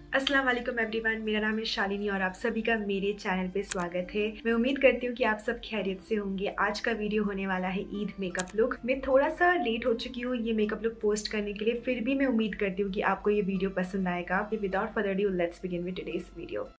अस्सलाम वालेकुम एवरीवन, मेरा नाम है शालिनी और आप सभी का मेरे चैनल पे स्वागत है। मैं उम्मीद करती हूँ कि आप सब खैरियत से होंगे। आज का वीडियो होने वाला है ईद मेकअप लुक। मैं थोड़ा सा लेट हो चुकी हूँ ये मेकअप लुक पोस्ट करने के लिए, फिर भी मैं उम्मीद करती हूँ कि आपको ये वीडियो पसंद आएगा। Without further due let's begin with today's video.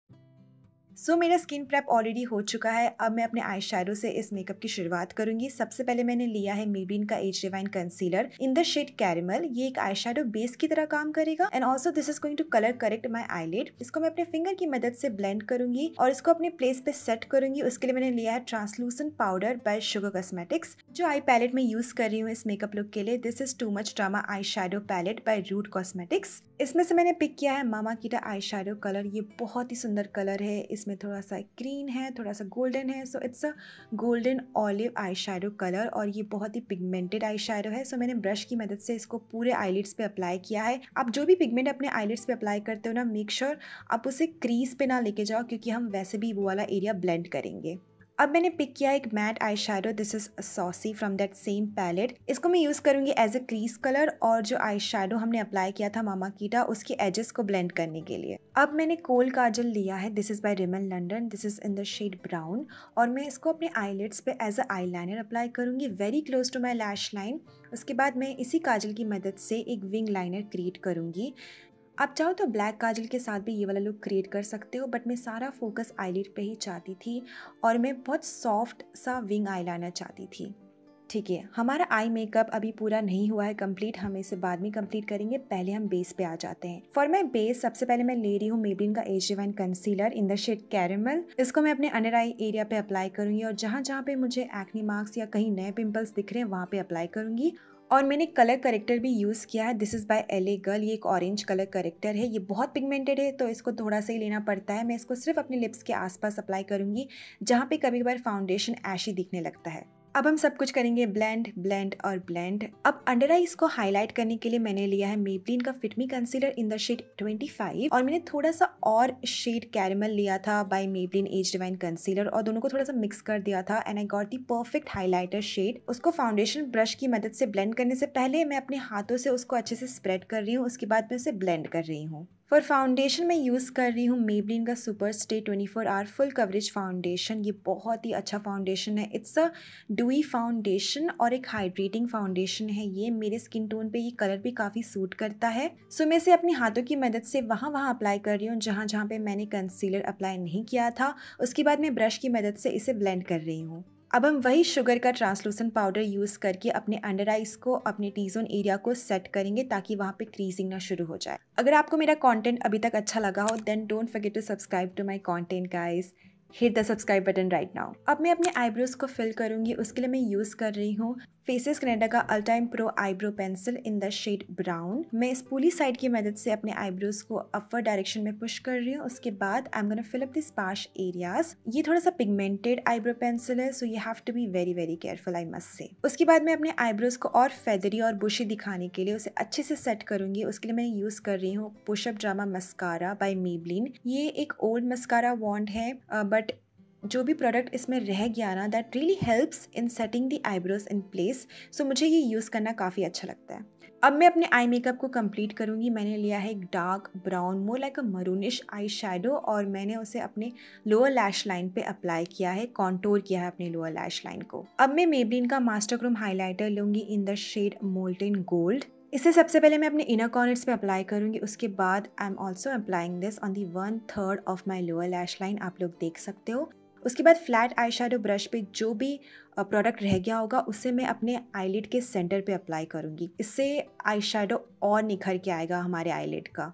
मेरा स्किन प्रेप ऑलरेडी हो चुका है। अब मैं अपने आई शैडो से इस मेकअप की शुरुआत करूंगी। सबसे पहले मैंने लिया है मेबलिन का age divine concealer in the shade caramel. ये एक आई शैडो बेस की तरह काम करेगा and also this is going to colour correct my eyelid. इसको मैं अपने फिंगर की मदद से ब्लेंड करूंगी और इसको अपने प्लेस पे सेट करूंगी। उसके लिए मैंने लिया है translucent powder by Sugar Cosmetics. जो आई पैलेट में यूज कर रही हूँ इस मेकअप लुक के लिए, this is too much drama eye shadow palette by Rude Cosmetics. इसमें से मैंने पिक किया है मामा कीटा आई शैडो कलर। ये बहुत ही सुंदर कलर है। इसमें थोड़ा सा ग्रीन है, थोड़ा सा गोल्डन है, so it's a golden olive eye shadow colour और ये बहुत ही पिगमेंटेड आई शैडो है। सो मैंने ब्रश की मदद से इसको पूरे आईलिड्स पे अप्लाई किया है। आप जो भी पिगमेंट अपने आईलिड्स पे अप्लाई करते हो ना, मेक श्योर आप उसे क्रीज पे ना लेके जाओ, क्योंकि हम वैसे भी वो वाला एरिया ब्लेंड करेंगे। अब मैंने पिक किया एक matte eye shadow, this is saucy from that same palette. इसको मैं यूज करूंगी एज अ क्रीज कलर और जो आई शैडो हमने अप्लाई किया था मामा कीटा, उसके एजेस को ब्लेंड करने के लिए। अब मैंने कोल काजल लिया है, this is by Rimmel London, this is in the shade brown और मैं इसको अपने आईलिड्स पे एज अ आईलाइनर अप्लाई करूंगी very close to my lash line. उसके बाद मैं इसी काजल की मदद से एक विंग लाइनर क्रिएट करूंगी। आप चाहो तो ब्लैक काजल के साथ भी ये वाला लुक क्रिएट कर सकते हो, बट मैं सारा फोकस आईलिड पे ही चाहती थी और मैं बहुत सॉफ्ट सा विंग आईलाइनर चाहती थी। ठीक है, हमारा आई मेकअप अभी पूरा नहीं हुआ है कंप्लीट, हम इसे बाद में कंप्लीट करेंगे। पहले हम बेस पे आ जाते हैं। फॉर माई बेस सबसे पहले मैं ले रही हूँ मेबलिन का age divine concealer in the shade caramel. इसको मैं अपने अंडर आई एरिया पे अप्लाई करूंगी और जहाँ जहाँ पे मुझे एक्ने मार्क्स या कहीं नए पिंपल्स दिख रहे हैं वहाँ पे अप्लाई करूंगी। और मैंने कलर करेक्टर भी यूज़ किया है, this is by Elle Girl. ये एक ऑरेंज कलर करेक्टर है, ये बहुत पिगमेंटेड है तो इसको थोड़ा सा ही लेना पड़ता है। मैं इसको सिर्फ अपने लिप्स के आसपास अप्लाई करूंगी जहाँ पे कभी कभार फाउंडेशन ऐशी दिखने लगता है। अब हम सब कुछ करेंगे ब्लेंड ब्लेंड और ब्लेंड। अब अंडर आईज को हाईलाइट करने के लिए मैंने लिया है मेबलिन का Fit Me concealer in the shade 25 और मैंने थोड़ा सा और शेड कैरेमल लिया था by Maybelline age divine concealer और दोनों को थोड़ा सा मिक्स कर दिया था and I got the perfect highlighter shade. उसको फाउंडेशन ब्रश की मदद से ब्लेंड करने से पहले मैं अपने हाथों से उसको अच्छे से स्प्रेड कर रही हूँ, उसके बाद मैं उसे ब्लेंड कर रही हूँ। फॉर फाउंडेशन मैं यूज़ कर रही हूँ मेबलिन का super stay 24 hour full coverage foundation. ये बहुत ही अच्छा फाउंडेशन है। इट्स अ डुई फाउंडेशन और एक हाइड्रेटिंग फाउंडेशन है। ये मेरे स्किन टोन पे ये कलर भी काफ़ी सूट करता है। सो मैं इसे अपने हाथों की मदद से वहाँ अप्लाई कर रही हूँ जहाँ जहाँ पे मैंने कंसीलर अप्लाई नहीं किया था। उसके बाद मैं ब्रश की मदद से इसे ब्लेंड कर रही हूँ। अब हम वही शुगर का ट्रांसलूसेंट पाउडर यूज़ करके अपने अंडर आइज को, अपने टी जोन एरिया को सेट करेंगे ताकि वहाँ पे क्रीजिंग ना शुरू हो जाए। अगर आपको मेरा कंटेंट अभी तक अच्छा लगा हो then don't forget to subscribe to my content guys. Hit the subscribe button right now. अब मैं अपने आईब्रोज को फिल करूंगी। उसके लिए मैं यूज़ कर रही हूँ फेसेस कनाडा का all time pro eyebrow pencil in the shade brown. मैं स्पूली साइड की मदद से अपने आईब्रोज को अपवर्ड डायरेक्शन में पुश कर रही हूँ। उसके बाद I am gonna fill up the sparse areas. ये थोड़ा सा पिगमेंटेड आईब्रो पेंसिल है, so you have to be very very careful I must say. उसके बाद मैं अपने आईब्रोज को और फेदरी और बुशी दिखाने के लिए उसे अच्छे से सेट करूंगी। उसके लिए मैं यूज कर रही हूँ push up drama mascara by Maybelline. ये एक ओल्ड मस्कारा वॉन्ड है, बट जो भी प्रोडक्ट इसमें रह गया ना, that really helps in setting the eyebrows in place. So मुझे ये यूज़ करना काफ़ी अच्छा लगता है। अब मैं अपने आई मेकअप को कंप्लीट करूंगी। मैंने लिया है एक dark brown more like a maroonish eye shadow और मैंने उसे अपने लोअर लैश लाइन पे अप्लाई किया है, कॉन्टोर किया है अपने लोअर लैश लाइन को। अब मैं मेबलिन का मास्टर क्रोम हाईलाइटर लूंगी in the shade molten gold. इसे सबसे पहले मैं अपने इनर कॉर्नर्स पे अप्लाई करूंगी। उसके बाद I am also applying this on the 1/3 of my lower lash line, आप लोग देख सकते हो। उसके बाद फ्लैट आई शैडो ब्रश पे जो भी प्रोडक्ट रह गया होगा उसे मैं अपने आईलिड के सेंटर पे अप्लाई करूंगी। इससे आई शैडो और निखर के आएगा हमारे आईलिड का।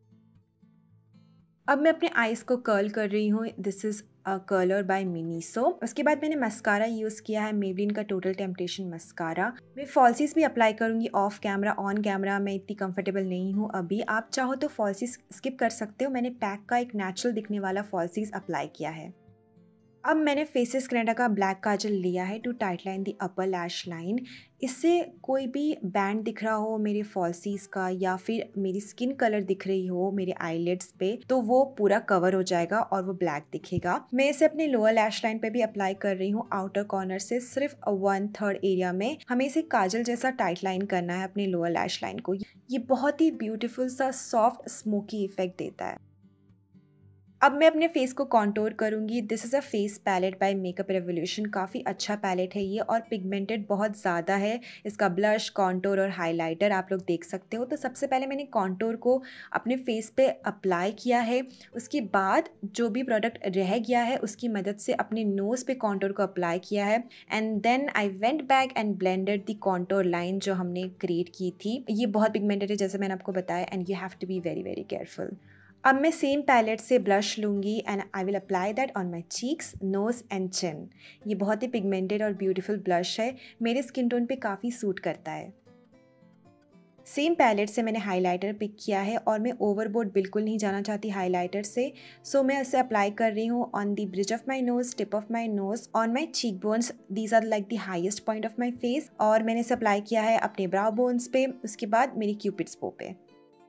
अब मैं अपने आईज को कर्ल कर रही हूँ, this is curler by Miniso. उसके बाद मैंने मस्कारा यूज़ किया है मेबलिन का टोटल टेम्पटेशन मस्कारा। मैं फॉल्सीज भी अप्लाई करूंगी ऑफ कैमरा। ऑन कैमरा मैं इतनी कंफर्टेबल नहीं हूँ अभी, आप चाहो तो फॉल्सीज स्किप कर सकते हो। मैंने पैक का एक नेचुरल दिखने वाला फॉल्सीज अप्लाई किया है। अब मैंने फेसेस कनाडा का ब्लैक काजल लिया है to tight line the upper lash line. इससे कोई भी बैंड दिख रहा हो मेरे फॉल्सीज का या फिर मेरी स्किन कलर दिख रही हो मेरे आईलिड्स पे, तो वो पूरा कवर हो जाएगा और वो ब्लैक दिखेगा। मैं इसे अपने लोअर लैश लाइन पे भी अप्लाई कर रही हूँ, आउटर कॉर्नर से सिर्फ 1/3 एरिया में। हमें इसे काजल जैसा टाइट लाइन करना है अपने लोअर लैश लाइन को। ये बहुत ही ब्यूटीफुल सा सॉफ्ट स्मोकी इफेक्ट देता है। अब मैं अपने फेस को कॉन्टोर करूंगी। This is a face palette by Makeup Revolution. काफ़ी अच्छा पैलेट है ये और पिगमेंटेड बहुत ज़्यादा है। इसका ब्लश, कॉन्टोर और हाइलाइटर आप लोग देख सकते हो। तो सबसे पहले मैंने कॉन्टोर को अपने फेस पे अप्लाई किया है। उसके बाद जो भी प्रोडक्ट रह गया है उसकी मदद से अपने नोज़ पे कॉन्टोर को अप्लाई किया है and then I went back and blended the contour line जो हमने क्रिएट की थी। ये बहुत पिगमेंटेड है जैसे मैंने आपको बताया and you have to be very very careful. अब मैं सेम पैलेट से ब्लश लूँगी and I will apply that on my cheeks, nose and chin. ये बहुत ही पिगमेंटेड और ब्यूटीफुल ब्लश है, मेरे स्किन टोन पे काफ़ी सूट करता है। सेम पैलेट से मैंने हाइलाइटर पिक किया है और मैं ओवरबोर्ड बिल्कुल नहीं जाना चाहती हाइलाइटर से, सो मैं इसे अप्लाई कर रही हूँ on the bridge of my nose, tip of my nose, on my cheek bones. These are like the highest point of my face. और मैंने इसे अप्लाई किया है अपने ब्राउ बोन्स पे, उसके बाद मेरी क्यूपिड्स बो पे।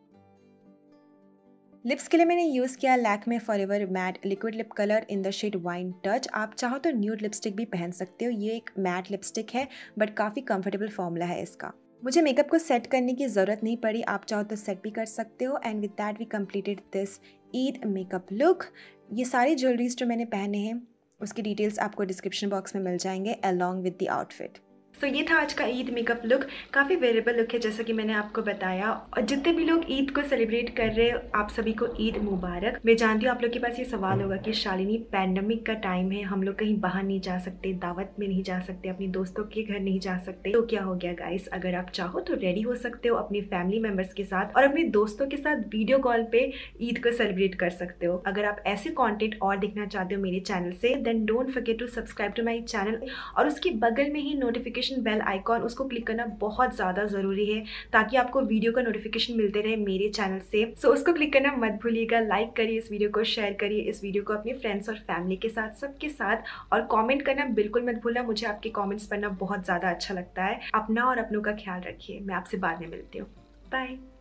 लिप्स के लिए मैंने यूज़ किया Lakme Forever matte liquid lip colour in the shade wine touch. आप चाहो तो न्यूड लिपस्टिक भी पहन सकते हो। ये एक मैट लिपस्टिक है बट काफ़ी कंफर्टेबल फॉर्मूला है इसका। मुझे मेकअप को सेट करने की ज़रूरत नहीं पड़ी, आप चाहो तो सेट भी कर सकते हो। And with that we completed this Eid makeup look. ये सारी ज्वेलरीज जो मैंने पहने हैं उसकी डिटेल्स आपको डिस्क्रिप्शन बॉक्स में मिल जाएंगे अलॉन्ग विद द आउटफिट। तो ये था आज का ईद मेकअप लुक। काफ़ी वेरिएबल लुक है जैसा कि मैंने आपको बताया। और जितने भी लोग ईद को सेलिब्रेट कर रहे हैं आप सभी को ईद मुबारक। मैं जानती हूँ आप लोग के पास ये सवाल होगा कि शालिनी पैंडेमिक का टाइम है, हम लोग कहीं बाहर नहीं जा सकते, दावत में नहीं जा सकते, अपने दोस्तों के घर नहीं जा सकते, तो क्या हो गया गाइस? अगर आप चाहो तो रेडी हो सकते हो अपनी फैमिली मेम्बर्स के साथ और अपने दोस्तों के साथ वीडियो कॉल पे ईद को सेलिब्रेट कर सकते हो। अगर आप ऐसे कॉन्टेंट और देखना चाहते हो मेरे चैनल से then don't forget to subscribe to my channel और उसके बगल में ही नोटिफिकेशन बेल आइकॉन, उसको क्लिक करना बहुत ज़्यादा ज़रूरी है ताकि आपको वीडियो का नोटिफिकेशन मिलते रहे मेरे चैनल से। सो उसको क्लिक करना मत भूलिएगा। लाइक करिए इस वीडियो को, शेयर करिए इस वीडियो को अपने फ्रेंड्स और फैमिली के साथ, सबके साथ। और कमेंट करना बिल्कुल मत भूलना, मुझे आपके कमेंट्स पढ़ना बहुत ज़्यादा अच्छा लगता है। अपना और अपनों का ख्याल रखिए। मैं आपसे बाद में मिलती हूँ। बाय।